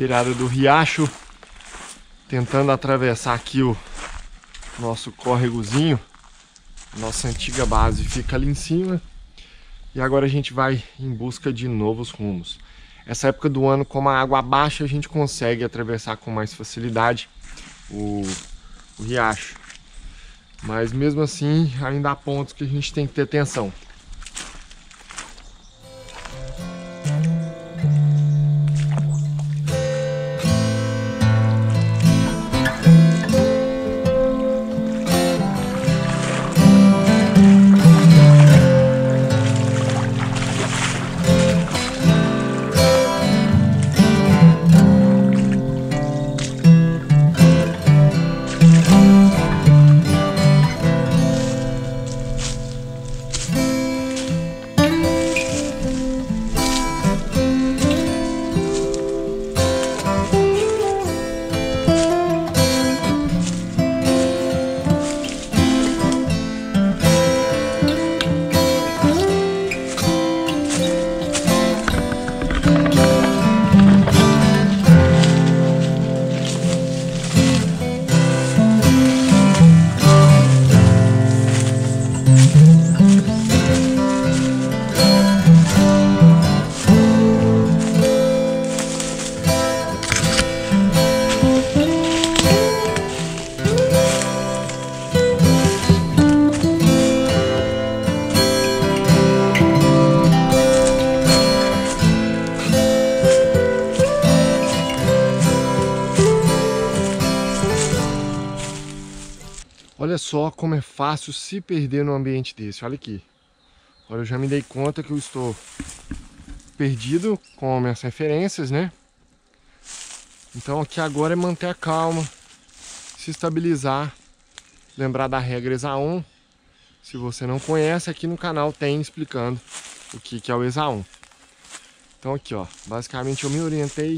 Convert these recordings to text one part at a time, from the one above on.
beirada do riacho, tentando atravessar aqui o nosso córregozinho. Nossa antiga base fica ali em cima. E agora a gente vai em busca de novos rumos. Essa época do ano, como a água baixa, a gente consegue atravessar com mais facilidade o riacho. Mas mesmo assim, ainda há pontos que a gente tem que ter atenção. Olha só como é fácil se perder num ambiente desse. Olha aqui. Agora eu já me dei conta que eu estou perdido com minhas referências, né? Então aqui agora é manter a calma, se estabilizar, lembrar da regra ESA 1. Se você não conhece, aqui no canal tem explicando o que é o ESA 1. Então aqui, ó, basicamente eu me orientei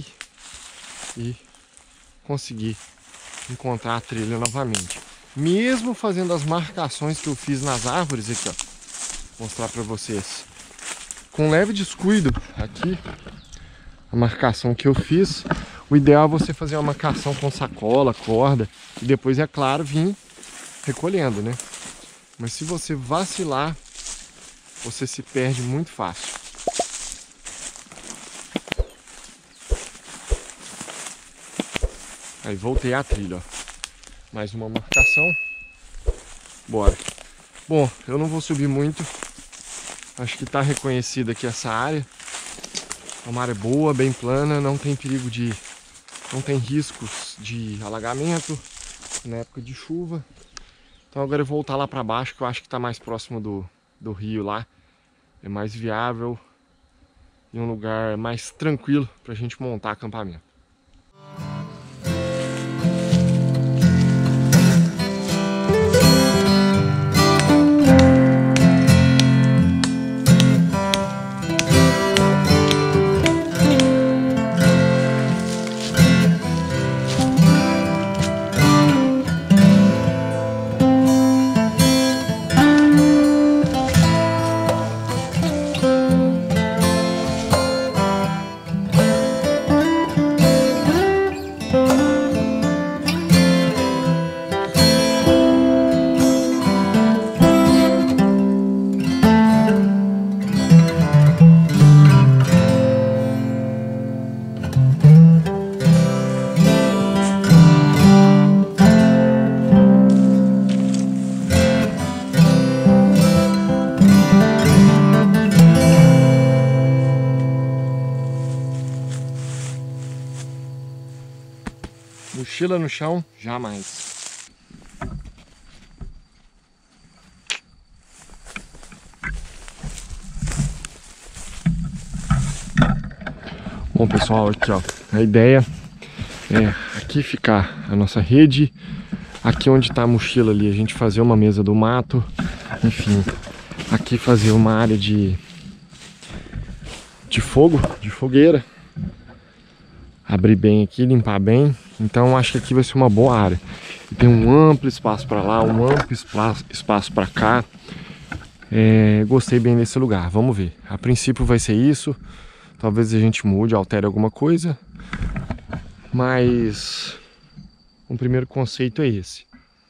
e consegui encontrar a trilha novamente. Mesmo fazendo as marcações que eu fiz nas árvores aqui, ó, vou mostrar para vocês. Com leve descuido aqui, a marcação que eu fiz, o ideal é você fazer uma marcação com sacola, corda, e depois, é claro, vir recolhendo, né? Mas se você vacilar, você se perde muito fácil. Aí voltei à trilha, ó. Mais uma marcação. Bora. Bom, eu não vou subir muito. Acho que está reconhecida aqui essa área. É uma área boa, bem plana, não tem perigo de... não tem riscos de alagamento na época de chuva. Então agora eu vou voltar lá para baixo, que eu acho que está mais próximo do rio lá. É mais viável e um lugar mais tranquilo para a gente montar acampamento. Mochila no chão, jamais. Bom, pessoal, aqui ó, a ideia é aqui ficar a nossa rede, aqui onde está a mochila ali, a gente fazer uma mesa do mato, enfim, aqui fazer uma área de fogo, de fogueira, abrir bem aqui, limpar bem. Então acho que aqui vai ser uma boa área. E tem um amplo espaço para lá, um amplo espaço para cá. Gostei bem desse lugar, vamos ver. A princípio vai ser isso. Talvez a gente mude, altere alguma coisa. Mas o primeiro conceito é esse.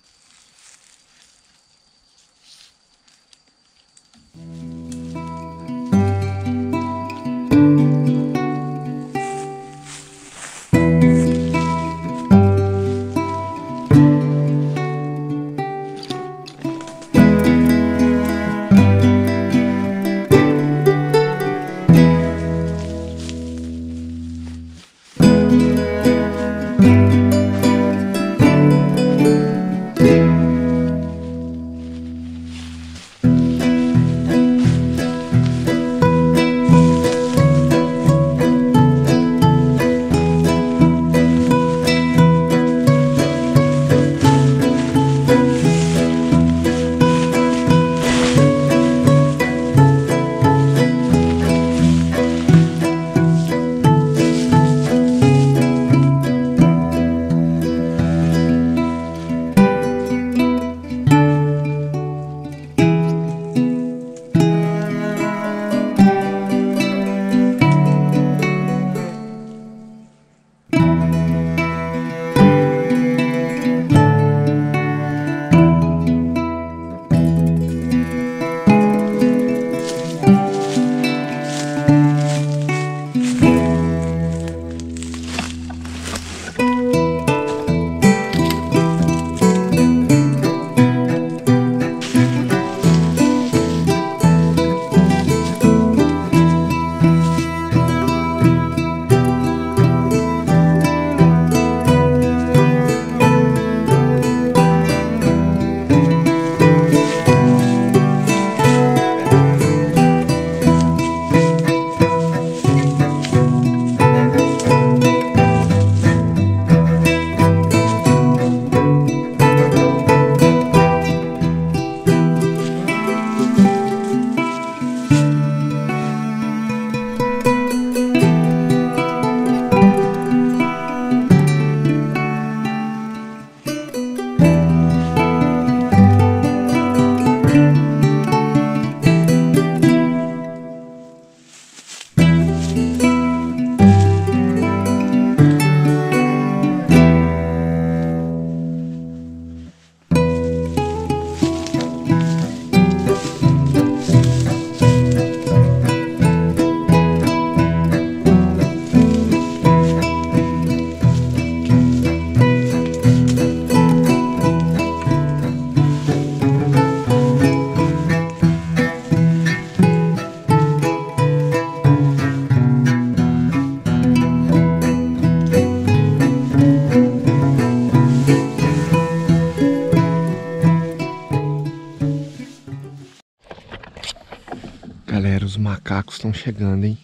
Galera, os macacos estão chegando, hein?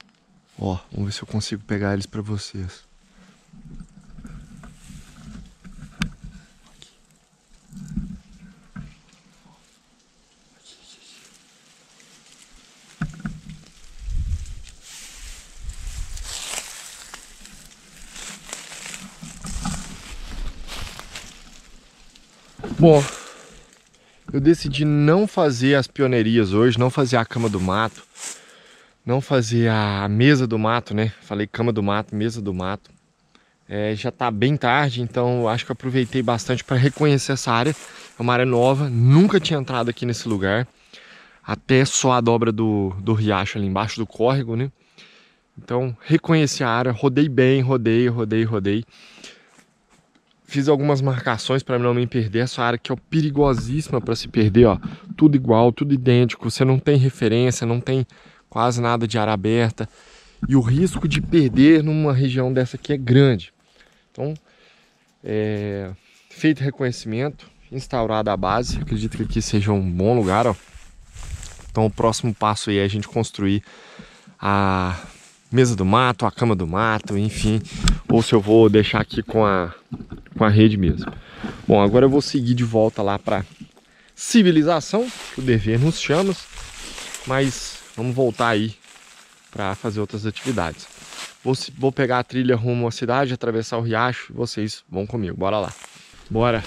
Ó, vamos ver se eu consigo pegar eles pra vocês. Bom, eu decidi não fazer as pioneirias hoje, não fazer a cama do mato, não fazer a mesa do mato, né? Falei cama do mato, mesa do mato. Já tá bem tarde, então acho que eu aproveitei bastante para reconhecer essa área. É uma área nova, nunca tinha entrado aqui nesse lugar. Até só a dobra do riacho ali embaixo do córrego, né? Então reconheci a área, rodei bem, rodei. Fiz algumas marcações para não me perder. Essa área aqui é perigosíssima para se perder, ó. Tudo igual, tudo idêntico. Você não tem referência, não tem quase nada de área aberta. E o risco de perder numa região dessa aqui é grande. Então, feito reconhecimento, instaurada a base. Acredito que aqui seja um bom lugar, ó. Então o próximo passo aí é a gente construir a mesa do mato, a cama do mato, enfim. Ou se eu vou deixar aqui com a rede mesmo. Bom, agora eu vou seguir de volta lá para civilização, que o dever nos chama, mas vamos voltar aí para fazer outras atividades. Vou pegar a trilha rumo à cidade, atravessar o riacho, e vocês vão comigo. Bora lá. Bora!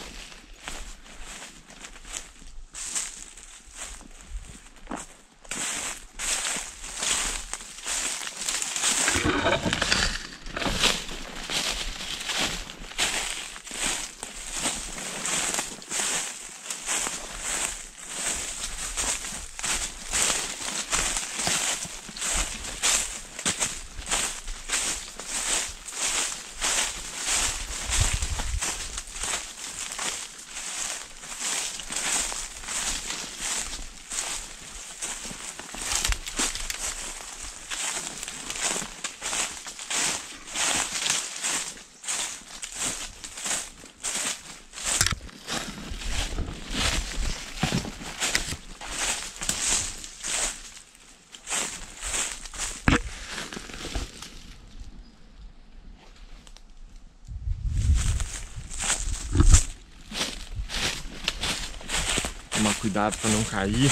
Tomar cuidado para não cair.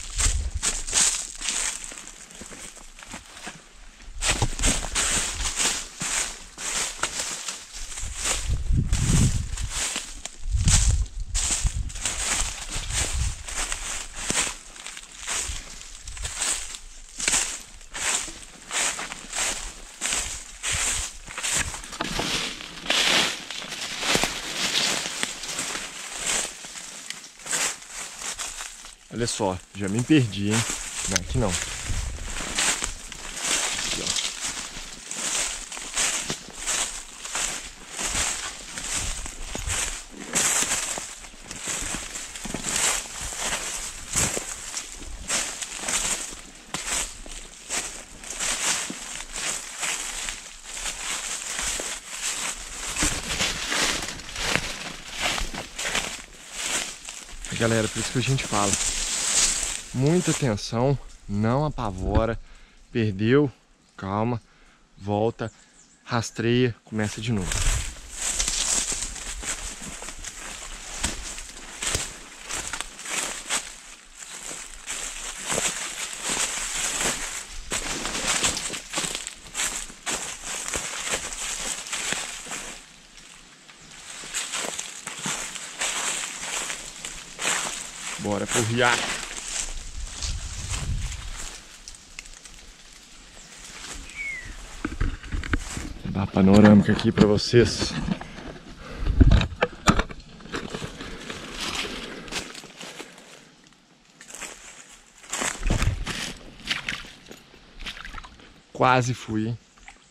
Olha só, já me perdi, hein? Não, aqui não. Aqui, ó. Galera, por isso que a gente fala. Muita atenção, não apavora, perdeu, calma, volta, rastreia, começa de novo. Bora pro riacho. Vou dar a panorâmica aqui para vocês. Quase fui, hein?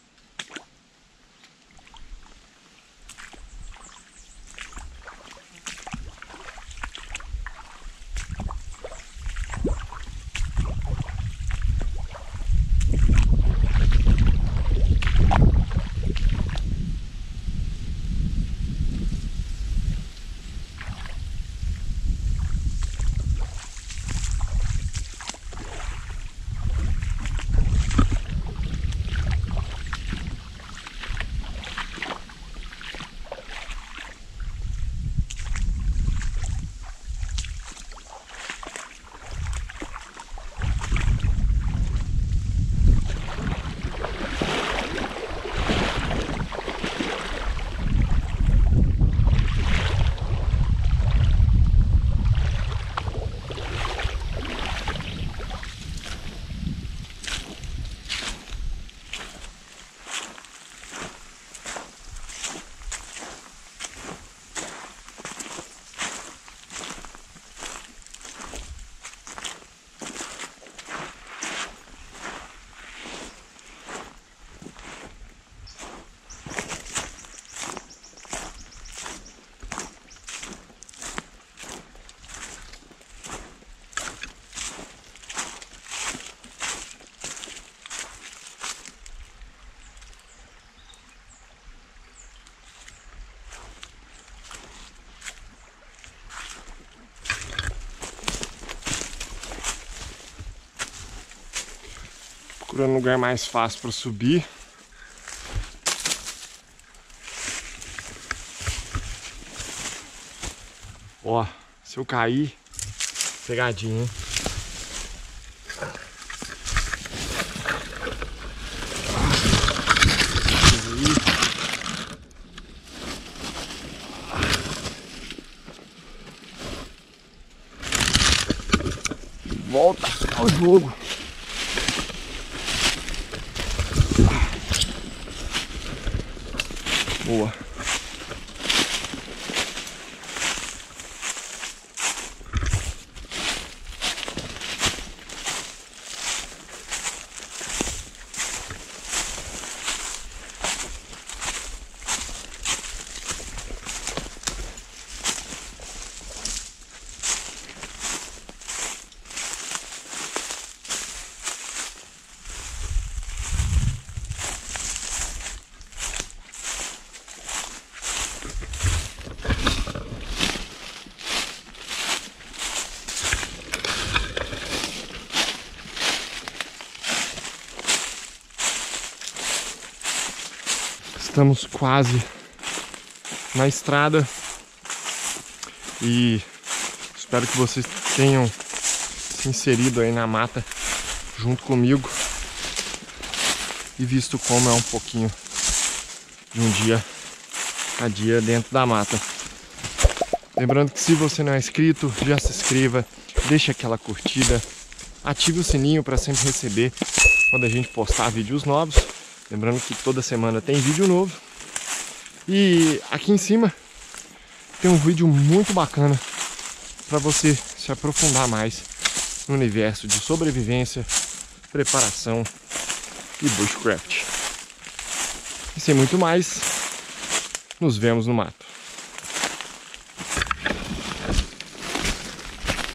Procurando um lugar mais fácil para subir. Ó, se eu cair, pegadinha, hein? Volta ao jogo. Boa. Estamos quase na estrada e Espero que vocês tenham se inserido aí na mata junto comigo e visto como é um pouquinho de um dia a dia dentro da mata. Lembrando que se você não é inscrito, já se inscreva, deixe aquela curtida, ative o sininho para sempre receber quando a gente postar vídeos novos. Lembrando que toda semana tem vídeo novo. E aqui em cima tem um vídeo muito bacana para você se aprofundar mais no universo de sobrevivência, preparação e bushcraft. E sem muito mais, nos vemos no mato.